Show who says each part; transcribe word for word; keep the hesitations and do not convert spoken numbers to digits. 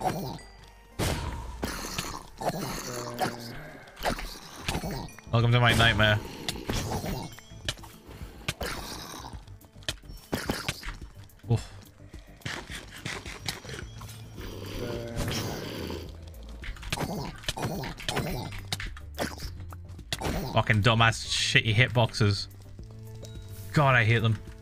Speaker 1: Welcome to my nightmare. Oof. Fucking dumbass shitty hitboxes. God, I hate them.